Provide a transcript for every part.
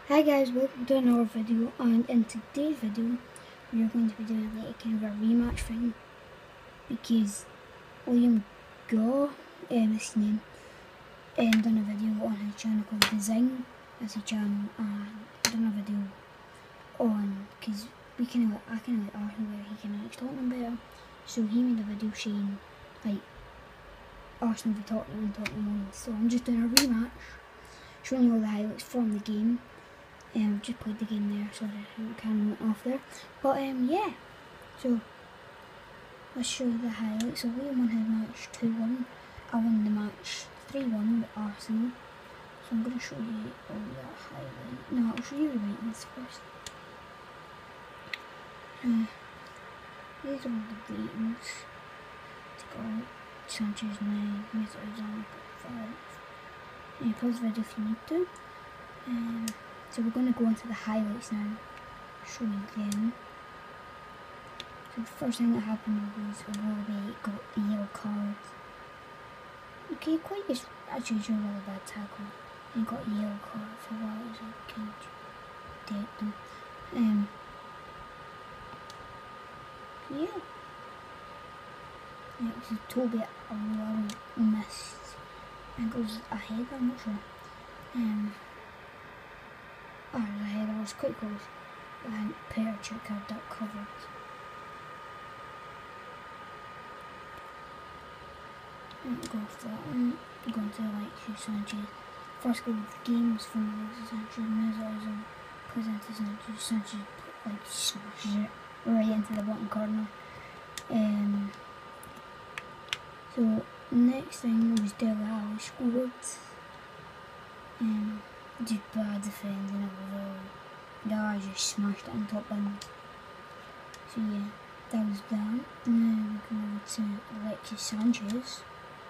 Hi guys, welcome to another video, and in today's video we are going to be doing like a kind of a rematch thing because Liam Gaw, his name, done a video on his channel called Design as a channel, and done a video on, because I kind of like Arsenal where he kind of likes Tottenham better, so he made a video saying like Arsenal v Tottenham and Tottenham won, so I'm just doing a rematch, showing you all the highlights from the game. I've just played the game there, so the camera went off there. But yeah, so let's show you the highlights. So Liam won his match 2-1. I won the match 3-1 with Arsenal. So I'm going to show you all the highlights. No, I'll show you the ratings first. These are all the ratings. Take out Sanchez 9, Mesut Ozil 5. Yeah, pause the video if you need to. So we're going to go into the highlights now, show you them. So the first thing that happened was Robbie got a yellow card. Okay, quite actually a really bad tackle. He got a yellow card for a while, so I can't take them. Yeah. Yeah, it was a Toby Alderweireld missed. I think it was a header, I'm not sure. Oh, the header was quite close, and Perchik had that covered. I'm going to go for that one. I'm going to like Sanchez. First goal of the game was from Alexis Sanchez. Mesut Ozil presented Sanchez. Sanchez like smashed it right into the bottom corner. So next thing was Dele Alli scored. Just bad defending overall. Dele just smashed it on top end. So yeah, that was that. Now we go over to Alexis Sanchez.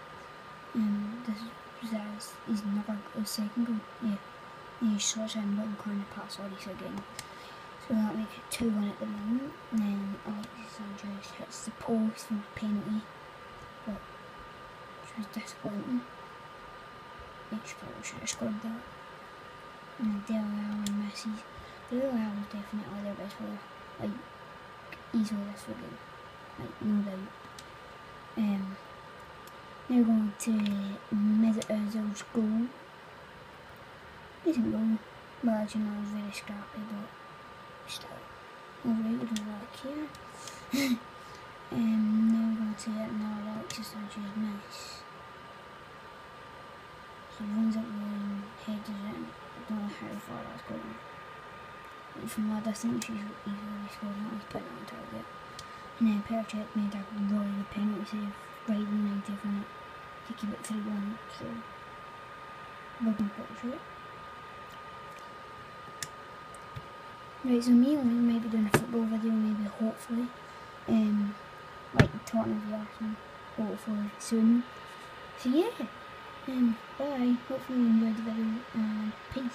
This was his second goal. Yeah, he shot him bottom corner pass already again. So that makes it 2-1 at the moment. And then Alexis Sanchez hits the post from a penalty, but which was disappointing. Each player should have scored that. And then Dele Alli and Messi. Dele Alli was definitely their best player. Like, easily this game. Like, no doubt. Now going to Mesut Ozil's goal. Decent goal. Well, as you know, it was very scrappy, but still. Alright, we'll do like here. Now we're going to another Alexis Sanchez miss. He runs up the line, heads it in. I don't know how far that's going. But from that distance, he's easily scored that. He's putting it on target. And then Perchik made a really good penalty save right in the 90th minute to keep it 3-1. So, looking pretty sure. Right, so me and Liam might be doing a football video, maybe hopefully. Like Tottenham v Arsenal, hopefully soon. So yeah. Bye. Hopefully you enjoyed the video, and peace.